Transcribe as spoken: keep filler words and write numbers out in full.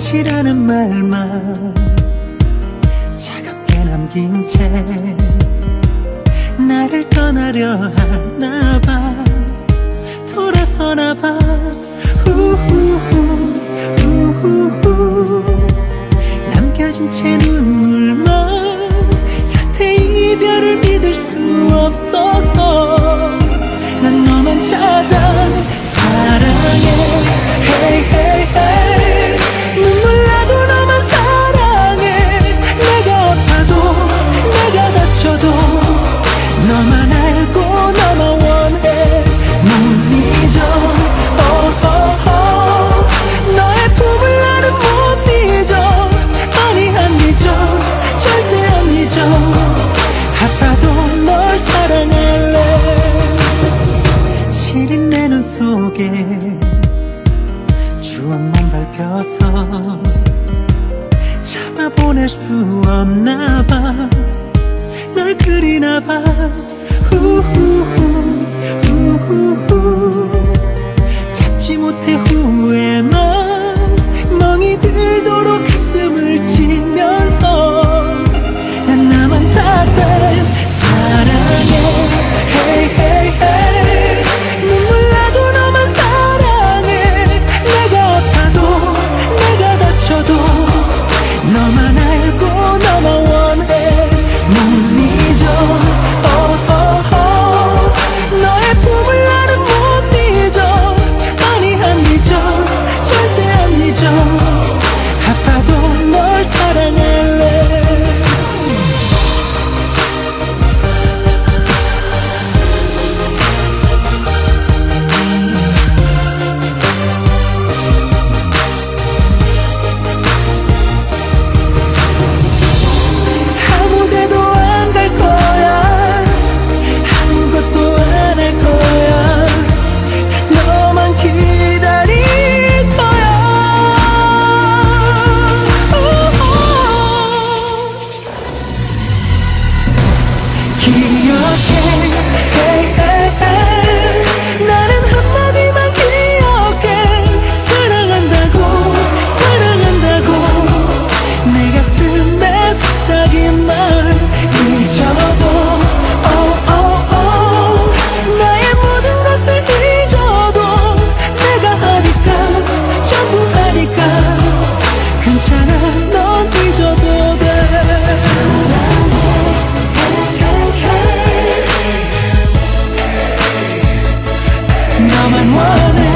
끝이라는 말만 차갑게 남긴 채 나를 떠나려 하나봐. 돌아서나봐. 우후후 우후후 남겨진 채 눈물만 곁에 이별을 믿을 수 없어서 난 너만 찾아 사랑해. hey, hey, hey. 눈물 나도 너만 사랑해. 내가 아파도 내가 다쳐도 너만 알고 너만 원해. 못 잊어 oh, oh, oh. 너의 품을 나는 못 잊어. 아니 안 잊어 절대 안 잊어. 아파도 널 사랑할래. 시린 내 눈 속에 추억만 밟혀서 참아보낼 수 없나봐. 널 그리나봐. 우후후 우후후 잡지 못해 후회만 멍이 들도록 가슴을 치면서 난 나만 다들 사랑해. hey, hey, hey. 눈물 나도 너만 사랑해. 내가 아파도 내가 다쳐도 너만 알고 너만 원해. 못 잊어 oh, oh, oh. 너의 품을 나는 못 잊어. 아니 안 잊어 절대 안 잊어. 아파도 널 사랑할래. 아무데도 안 갈 거야. 아무것도 안 할 거야. 너만 기다릴 거야. 기억해 hey, hey, hey. 나는 한마디만 기억해. 사랑한다고 사랑한다고 내 가슴에 속삭인 말 잊어도 oh, oh, oh. 나의 모든 것을 잊어도 내가 하니까 전부 하니까 괜찮아. 넌 잊어도 돼. 너만 원해.